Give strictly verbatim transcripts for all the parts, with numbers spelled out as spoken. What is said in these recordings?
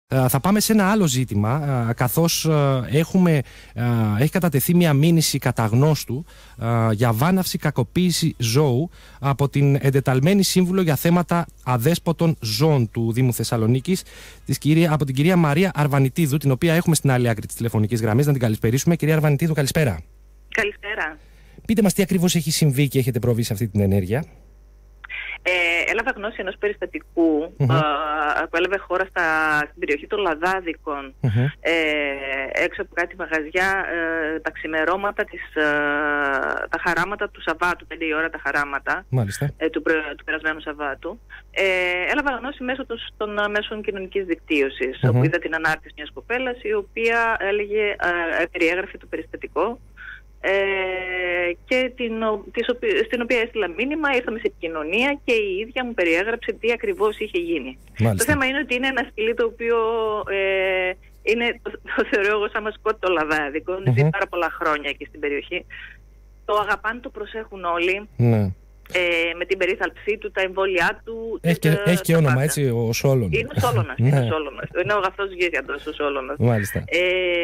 Θα πάμε σε ένα άλλο ζήτημα, καθώς έχουμε, έχει κατατεθεί μια μήνυση κατά γνώστου για βάναυση κακοποίηση ζώου από την εντεταλμένη σύμβουλο για θέματα αδέσποτων ζώων του Δήμου Θεσσαλονίκης, της κυρία, από την κυρία Μαρία Αρβανιτίδου, την οποία έχουμε στην άλλη άκρη της τηλεφωνικής γραμμής. Να την καλησπερίσουμε. Κυρία Αρβανιτίδου, καλησπέρα. Καλησπέρα. Πείτε μας τι ακριβώς έχει συμβεί και έχετε προβεί σε αυτή την ενέργεια. Ε, έλαβα γνώση ενός περιστατικού mm-hmm. ε, που έλαβε χώρα στα, στην περιοχή των Λαδάδικων, mm-hmm. ε, έξω από κάτι μαγαζιά, ε, τα ξημερώματα, της, ε, τα χαράματα του Σαββάτου, πέντε η ώρα τα χαράματα ε, του, του περασμένου Σαββάτου. Ε, έλαβα γνώση μέσω των, των μέσων κοινωνικής δικτύωσης, mm-hmm. όπου είδα την ανάρτηση μιας κοπέλας η οποία έλεγε, ε, περιέγραφε το περιστατικό. Ε, και την, της, στην οποία έστειλα μήνυμα, ήρθαμε σε επικοινωνία και η ίδια μου περιέγραψε τι ακριβώς είχε γίνει. Μάλιστα. Το θέμα είναι ότι είναι ένα σκυλί το οποίο ε, είναι, το, το θεωρώ εγώ σαν μασκότ το Λαδάδικο, mm-hmm. ζει πάρα πολλά χρόνια εκεί στην περιοχή. Το αγαπάνε, το προσέχουν όλοι. Mm. Ε, με την περίθαλψή του, τα εμβόλια του. Έχει και, έχει και όνομα, έτσι, ο Σόλωνας. Είναι ο Σόλωνας. είναι, ο Σόλωνας. είναι ο αγαθός γίγαντος ο Σόλωνας. Μάλιστα. Ε,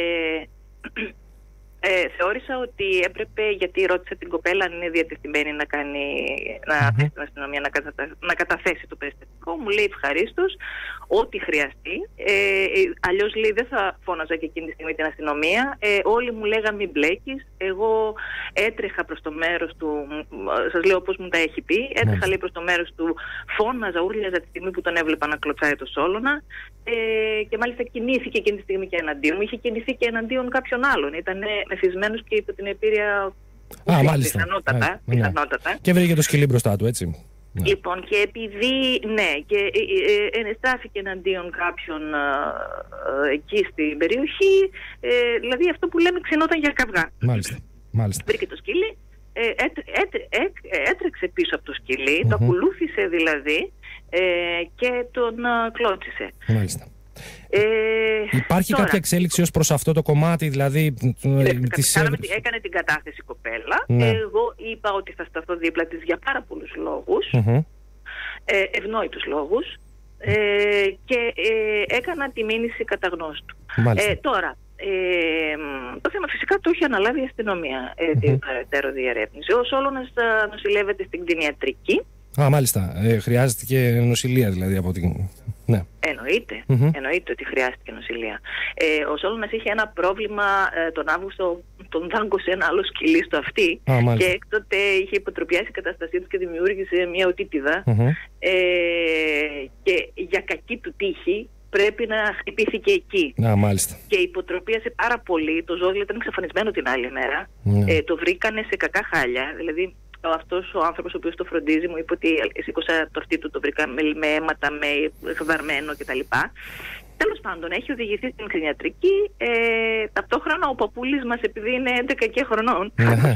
Ε, θεώρησα ότι έπρεπε, γιατί ρώτησα την κοπέλα αν είναι διατεθειμένη να κάνει, να mm-hmm. θέσει την αστυνομία να, κατα, να καταθέσει το περιστατικό. Μου λέει ευχαρίστως, ό,τι χρειαστεί. Ε, αλλιώς λέει δεν θα φώναζα και εκείνη τη στιγμή την αστυνομία. Ε, όλοι μου λέγαν μην μπλέκεις. Εγώ έτρεχα προς το μέρος του, σας λέω όπως μου τα έχει πει, έτρεχα mm-hmm. λέει προς το μέρος του, φώναζα, ούρλιαζα τη στιγμή που τον έβλεπα να κλωτσάει το Σόλωνα. Ε, και μάλιστα κινήθηκε εκείνη τη στιγμή και εναντίον μου. Είχε κινηθεί και εναντίον κάποιον άλλον. Ήταν μεθυσμένος και υπό την επίρρεια. Α, μάλιστα. Πιθανότατα, Α, πιθανότατα. Ναι. Και βρήκε το σκυλί μπροστά του, έτσι. Λοιπόν, και επειδή, ναι, και ε, ε, στάθηκε εναντίον κάποιον ε, ε, εκεί στην περιοχή, ε, δηλαδή αυτό που λέμε ξενόταν για καυγά. Μάλιστα. Μάλιστα. Βρήκε το σκυλί, ε, έτρε, έτρε, έτρε, έτρεξε πίσω από το σκυλί, mm-hmm. το ακολούθησε δηλαδή ε, και τον ε, κλώτσισε. Μάλιστα. Ε, Υπάρχει τώρα κάποια εξέλιξη ως προς αυτό το κομμάτι, δηλαδή ε, της έκανε, έκανε την κατάθεση κοπέλα. Ναι. Εγώ είπα ότι θα σταθώ δίπλα της για πάρα πολλούς λόγους, mm-hmm. ε, ευνόητους λόγους, ε, και ε, έκανα τη μήνυση κατά γνώστου. Ε, τώρα, ε, το θέμα φυσικά το έχει αναλάβει η αστυνομία, ε, mm-hmm. την περαιτέρω διερεύνηση. Ο Σόλωνας νοσηλεύεται στην κτηνιατρική. Α, μάλιστα. Ε, χρειάζεται και νοσηλεία δηλαδή από την... Ναι. Εννοείται, mm-hmm. εννοείται ότι χρειάστηκε νοσηλεία. Ε, ο Σόλωνας είχε ένα πρόβλημα ε, τον Αύγουστο, τον δάγκωσε ένα άλλο σκυλί στο αυτί ah, και έκτοτε είχε υποτροπιάσει η κατάστασή του και δημιούργησε μια οτίτιδα mm-hmm. ε, και για κακή του τύχη πρέπει να χτυπήθηκε εκεί. Ah, μάλιστα. Και υποτροπίασε πάρα πολύ. Το ζώο ήταν εξαφανισμένο την άλλη μέρα. Mm. Ε, το βρήκανε σε κακά χάλια. Δηλαδή αυτός ο άνθρωπος ο οποίος το φροντίζει μου είπε ότι σήκωσα το αυτί του, το βρήκα με, με αίματα, με φεδαρμένο κτλ. Τέλος πάντων, έχει οδηγηθεί στην κτηνιατρική. Ε, ταυτόχρονα ο παππούλης μας, επειδή είναι έντεκα και χρονών,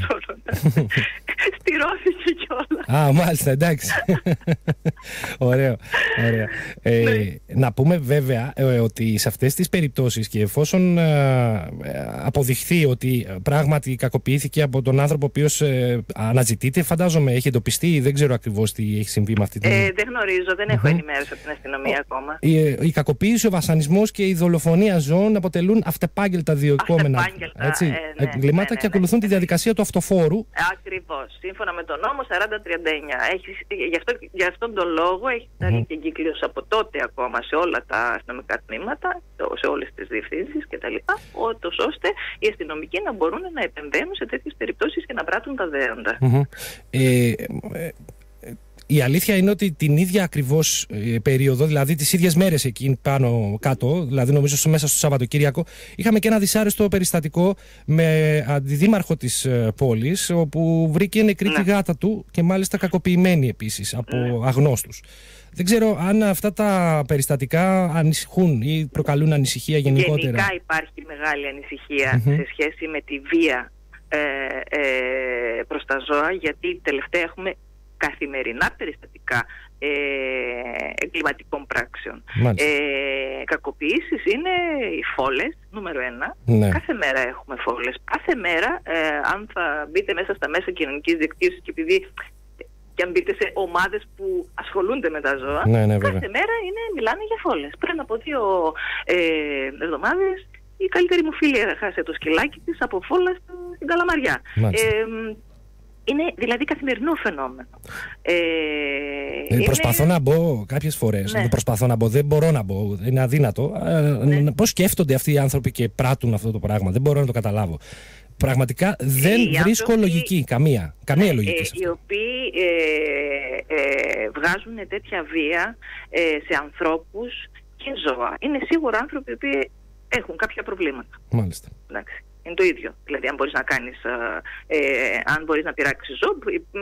στηρώθηκε κιόλας. Α, μάλιστα, εντάξει. Ωραίο, ωραίο. Ε, ναι. Να πούμε βέβαια ε, ότι σε αυτές τις περιπτώσεις και εφόσον ε, αποδειχθεί ότι πράγματι κακοποιήθηκε από τον άνθρωπο ο οποίος ε, αναζητείται, φαντάζομαι έχει εντοπιστεί, δεν ξέρω ακριβώς τι έχει συμβεί με αυτή την... Ε, δεν γνωρίζω, δεν έχω mm-hmm. ενημέρωση από την αστυνομία ακόμα. Η, η κακοποίηση, ο βασανισμός και η δολοφονία ζώων αποτελούν αυτεπάγγελτα διοικόμενα εγκλήματα ναι, ναι, ναι, και ακολουθούν ναι, ναι, τη διαδικασία του αυτοφόρου. Ακριβώς. Σύμφωνα με τον νόμο σαράντα τριάντα εννιά. Γι' αυτό, γι' αυτόν τον λόγο έχει σταλεί mm-hmm. και εγκύκλειος από τότε ακόμα σε όλα τα αστυνομικά τμήματα, σε όλες τις διευθύνσεις κτλ. Ώστε οι αστυνομικοί να μπορούν να επεμβαίνουν σε τέτοιες περιπτώσεις και να πράττουν τα δέοντα. Mm-hmm. Ε, ε, Η αλήθεια είναι ότι την ίδια ακριβώς ε, περίοδο, δηλαδή τις ίδιες μέρες εκεί πάνω κάτω, δηλαδή νομίζω μέσα στο Σαββατοκύριακο, είχαμε και ένα δυσάρεστο περιστατικό με αντιδήμαρχο της ε, πόλης, όπου βρήκε νεκρή τη γάτα του και μάλιστα κακοποιημένη επίσης από ναι. αγνώστους. Δεν ξέρω αν αυτά τα περιστατικά ανησυχούν ή προκαλούν ανησυχία γενικότερα. Γενικά υπάρχει μεγάλη ανησυχία mm-hmm. σε σχέση με τη βία ε, ε, προς τα ζώα, γιατί τελευταία έχουμε καθημερινά περιστατικά ε, εγκληματικών πράξεων. Ε, κακοποιήσεις είναι οι φόλες, νούμερο ένα. Ναι. Κάθε μέρα έχουμε φόλες. Κάθε μέρα, ε, αν θα μπείτε μέσα στα μέσα κοινωνικής δικτύωσης, και επειδή και αν μπείτε σε ομάδες που ασχολούνται με τα ζώα, ναι, ναι, κάθε μέρα είναι, μιλάνε για φόλες. Πριν από δύο ε, εβδομάδες η καλύτερη μου φίλη έχασε το σκυλάκι της από φόλα στην Καλαμαριά. Ε, είναι δηλαδή καθημερινό φαινόμενο. Ε, ε, προσπαθώ είναι... να μπω κάποιες φορές, ναι. προσπαθώ να μπω, δεν μπορώ να μπω, είναι αδύνατο. Ναι. Πώς σκέφτονται αυτοί οι άνθρωποι και πράττουν αυτό το πράγμα, δεν μπορώ να το καταλάβω. Πραγματικά δεν οι βρίσκω άνθρωποι, λογική, καμία, καμία ναι, λογική. Ε, οι οποίοι ε, ε, βγάζουν τέτοια βία ε, σε ανθρώπους και ζώα. Είναι σίγουρα άνθρωποι που έχουν κάποια προβλήματα. Μάλιστα. Εντάξει. Είναι το ίδιο. Δηλαδή, αν μπορείς να κάνεις, ε, αν μπορείς να πειράξεις ζώο,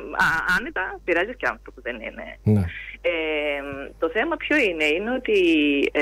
άνετα πειράζεις και άνθρωπο, δεν είναι. Ναι. Ε, το θέμα ποιο είναι, είναι ότι ε,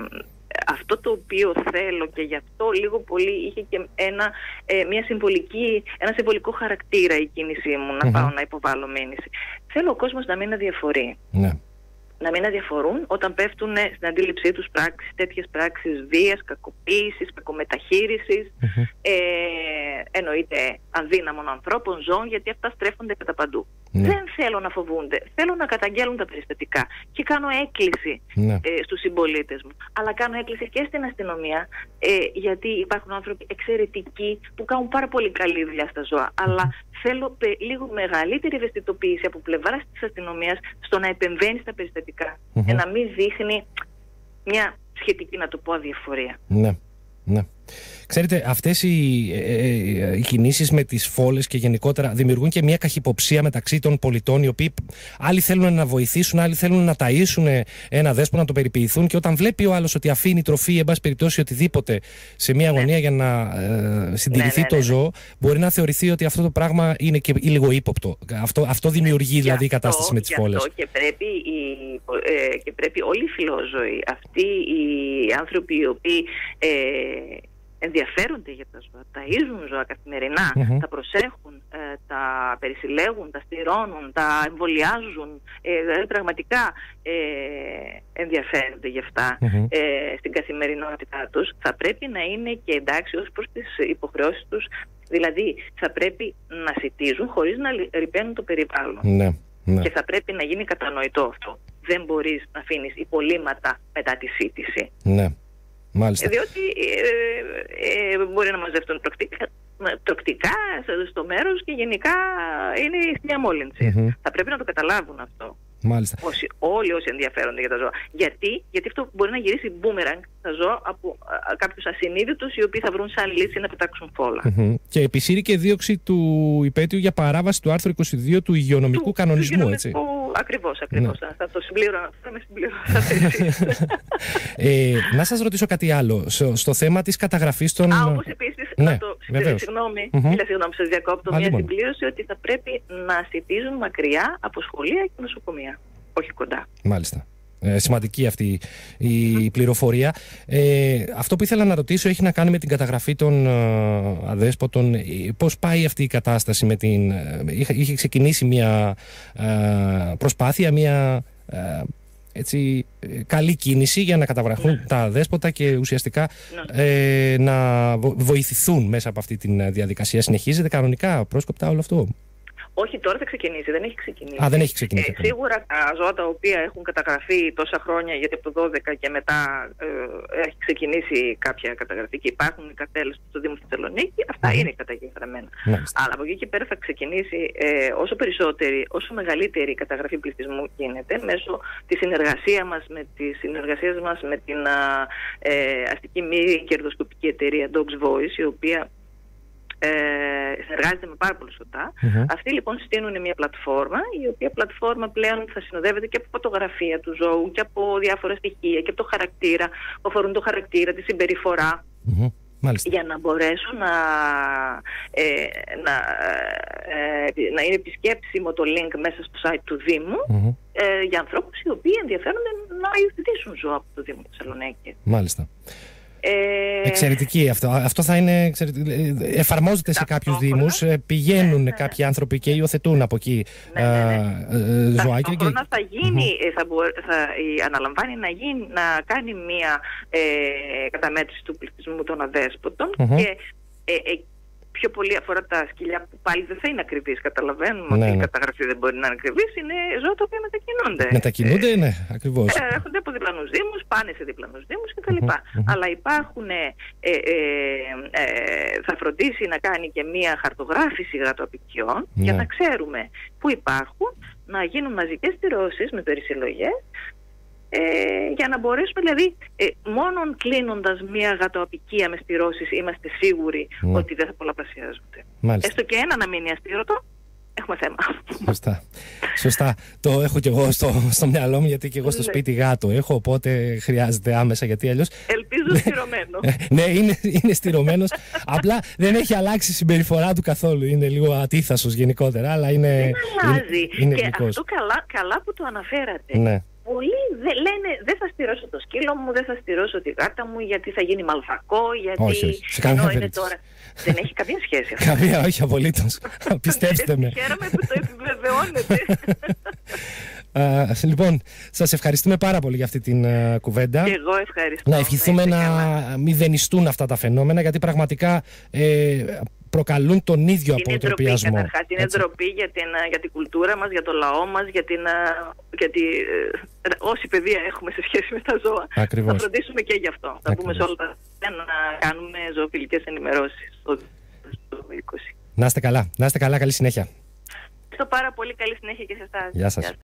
αυτό το οποίο θέλω και γι' αυτό λίγο πολύ είχε και ένα, ε, μια συμβολική, ένα συμβολικό χαρακτήρα η κίνησή μου να mm-hmm. πάω να υποβάλω μήνυση. Θέλω ο κόσμος να μην αδιαφορεί. Ναι. Να μην αδιαφορούν όταν πέφτουν στην αντίληψή τους πράξεις, τέτοιες πράξεις βίας, κακοποίησης, κακομεταχείρισης, mm-hmm. ε, εννοείται αδύναμων ανθρώπων, ζώων, γιατί αυτά στρέφονται κατά παντού. Mm-hmm. Δεν θέλω να φοβούνται, θέλω να καταγγέλουν τα περιστατικά και κάνω έκκληση mm-hmm. ε, στους συμπολίτες μου, αλλά κάνω έκκληση και στην αστυνομία, ε, γιατί υπάρχουν άνθρωποι εξαιρετικοί που κάνουν πάρα πολύ καλή δουλειά στα ζώα, mm-hmm. αλλά θέλω πε, λίγο μεγαλύτερη ευαισθητοποίηση από πλευράς της αστυνομίας στο να επεμβαίνει στα περιστατικά mm-hmm. και να μην δείχνει μια σχετική, να το πω, αδιαφορία. Ναι, ναι. Ξέρετε, αυτές οι, ε, ε, οι κινήσεις με τις φόλες και γενικότερα δημιουργούν και μια καχυποψία μεταξύ των πολιτών, οι οποίοι άλλοι θέλουν να βοηθήσουν, άλλοι θέλουν να ταΐσουν ένα δέσπο, να το περιποιηθούν, και όταν βλέπει ο άλλος ότι αφήνει τροφή, εν πάση περιπτώσει οτιδήποτε σε μια αγωνία ναι. για να ε, συντηρηθεί ναι, ναι, ναι, ναι. το ζώο, μπορεί να θεωρηθεί ότι αυτό το πράγμα είναι και λίγο ύποπτο. Αυτό, αυτό δημιουργεί ναι, δηλαδή η κατάσταση αυτό, με τις φόλες. Και πρέπει, οι, ε, και πρέπει όλοι οι φιλόζωοι, αυτοί οι άνθρωποι οι οποίοι ε, ενδιαφέρονται για τα ζώα, ταΐζουν ζώα καθημερινά, mm-hmm. τα προσέχουν, ε, τα περισυλλέγουν, τα στηρώνουν, τα εμβολιάζουν, ε, δηλαδή πραγματικά ε, ενδιαφέρονται γι' αυτά mm-hmm. ε, στην καθημερινότητά τους, θα πρέπει να είναι και εντάξει ως προς τις υποχρεώσεις τους, δηλαδή θα πρέπει να σιτίζουν χωρίς να ρυπαίνουν το περιβάλλον. Ναι, ναι. Και θα πρέπει να γίνει κατανοητό αυτό. Δεν μπορείς να αφήνεις υπολείμματα μετά τη σίτιση. Ναι. Μάλιστα. Διότι ε, ε, μπορεί να μαζευτούν τροκτικά, τροκτικά στο μέρος και γενικά είναι η διαμόλυνση. Mm-hmm. Θα πρέπει να το καταλάβουν αυτό. Μάλιστα. Όσοι, όλοι όσοι ενδιαφέρονται για τα ζώα. Γιατί, γιατί αυτό μπορεί να γυρίσει μπούμεραγκ στα ζώα από κάποιους ασυνείδητους οι οποίοι θα βρουν σαν λύση να πετάξουν φόλα. Mm-hmm. Και επισύρει και δίωξη του υπέτειου για παράβαση του άρθρου είκοσι δύο του υγειονομικού του, κανονισμού, του έτσι. Ακριβώς, ακριβώς. Ναι. Θα το συμπλήρω, θα με συμπληρώσατε. ε, να σας ρωτήσω κάτι άλλο. Στο, στο θέμα της καταγραφής των... Α, όπως επίσης, ναι, να το... Συγγνώμη, mm-hmm. Ήλα, συγγνώμη, σας διακόπτω. Α, μια λοιπόν. συμπλήρωση ότι θα πρέπει να σιτίζουν μακριά από σχολεία και νοσοκομεία. Όχι κοντά. Μάλιστα. Ε, σημαντική αυτή η πληροφορία. Ε, αυτό που ήθελα να ρωτήσω έχει να κάνει με την καταγραφή των ε, αδέσποτων. Πώς πάει αυτή η κατάσταση με την... Ε, είχε, είχε ξεκινήσει μια ε, προσπάθεια, μια ε, έτσι, καλή κίνηση για να καταγραφούν ναι. τα αδέσποτα και ουσιαστικά ναι. ε, να βοηθηθούν μέσα από αυτή τη διαδικασία. Συνεχίζεται κανονικά, πρόσκοπτα όλο αυτό? Όχι, τώρα θα ξεκινήσει, δεν έχει ξεκινήσει. Α, δεν έχει ξεκινήσει. Ε, σίγουρα τα ζώα τα οποία έχουν καταγραφεί τόσα χρόνια, γιατί από το δώδεκα και μετά ε, έχει ξεκινήσει κάποια καταγραφή και υπάρχουν οι καρτέλες στο Δήμο Θεσσαλονίκη, αυτά mm. είναι καταγεγραμμένα. Mm. Αλλά από εκεί και πέρα θα ξεκινήσει ε, όσο περισσότερη, όσο μεγαλύτερη η καταγραφή πληθυσμού γίνεται μέσω της συνεργασίας μας με, τη συνεργασία μας με την ε, αστική μη κερδοσκοπική εταιρεία Dogs Voice, η οποία Ε, συνεργάζεται με πάρα πολύ σωτά. Mm-hmm. Αυτοί λοιπόν στείλουν μια πλατφόρμα, η οποία πλατφόρμα πλέον θα συνοδεύεται και από φωτογραφία του ζώου και από διάφορα στοιχεία και από το χαρακτήρα, που αφορούν το χαρακτήρα, τη συμπεριφορά. Mm-hmm. Για να μπορέσουν να, ε, να, ε, να είναι επισκέψιμο το link μέσα στο site του Δήμου mm-hmm. ε, για ανθρώπους οι οποίοι ενδιαφέρονται να υιοθετήσουν ζώα από το Δήμο Θεσσαλονίκη. Μάλιστα. Ε... Εξαιρετική αυτό. Αυτό θα είναι εξαιρετική. Εφαρμόζεται σε κάποιους δήμους, πηγαίνουν ναι, ναι. κάποιοι άνθρωποι και υιοθετούν από εκεί ναι, ναι, ναι. ζωάκια. Και... θα γίνει, mm-hmm. θα, μπο... θα αναλαμβάνει να, γίνει, να κάνει μία ε, καταμέτρηση του πληθυσμού των αδέσποτων mm-hmm. και ε, ε, πιο πολύ αφορά τα σκυλιά που πάλι δεν θα είναι ακριβείς. Καταλαβαίνουμε ναι, ότι ναι. η καταγραφή δεν μπορεί να είναι ακριβής. Είναι ζώα τα οποία μετακινούνται. Μετακινούνται, ε, ναι, ακριβώς. Έρχονται από διπλανούς δήμους, πάνε σε διπλανούς δήμους κτλ. Mm-hmm, mm-hmm. Αλλά υπάρχουν, ε, ε, ε, ε, θα φροντίσει να κάνει και μία χαρτογράφηση γατοαπικιών, ναι, για να ξέρουμε πού υπάρχουν, να γίνουν μαζικές στηρώσεις με περισυλλογές, Ε, για να μπορέσουμε, δηλαδή, ε, μόνον κλείνοντας μία γατοαπικία με στηρώσεις είμαστε σίγουροι, ναι, ότι δεν θα πολλαπλασιάζονται. Μάλιστα. Έστω και ένα να μείνει αστήρωτο, έχουμε θέμα. Σωστά. Σωστά. Το έχω και εγώ στο, στο μυαλό μου, γιατί και εγώ στο ναι. σπίτι γάτο έχω, οπότε χρειάζεται άμεσα, γιατί αλλιώς... Ελπίζω στηρωμένο. Ναι, είναι, είναι στηρωμένος. Απλά δεν έχει αλλάξει η συμπεριφορά του καθόλου. Είναι λίγο ατίθασος γενικότερα, αλλά είναι... Δεν αλλάζει. Είναι, είναι και γλυκός. αυτό καλά, καλά που το αναφέρατε. Ναι. Πολλοί δε, λένε δεν θα στηρώσω το σκύλο μου, δεν θα στηρώσω τη γάτα μου, γιατί θα γίνει μαλθακό, γιατί όχι, όχι. Σε ενώ καμία είναι τώρα. Δεν έχει καμία σχέση αυτό. Καμία, όχι, απολύτως. Πιστέψτε με. Χαίρομαι που το επιβεβαιώνετε. Uh, λοιπόν, σας ευχαριστούμε πάρα πολύ για αυτή την uh, κουβέντα. Και εγώ ευχαριστώ. Να ευχηθούμε να καλά. μηδενιστούν αυτά τα φαινόμενα, γιατί πραγματικά ε, προκαλούν τον ίδιο είναι αποτροπιασμό. Ντροπή, καταρχάς, είναι ντροπή για την, για την κουλτούρα μας, για το λαό μας, για την, για τη, ε, όση παιδεία έχουμε σε σχέση με τα ζώα. Ακριβώς. Θα φροντίσουμε και γι' αυτό. Θα πούμε σε όλα τα να κάνουμε ζωοφιλικές ενημερώσεις. Να είστε καλά. Να είστε καλά. Καλή συνέχεια. Ευχαριστώ πάρα πολύ. Καλή συνέχεια και σε εσάς. Γεια σας.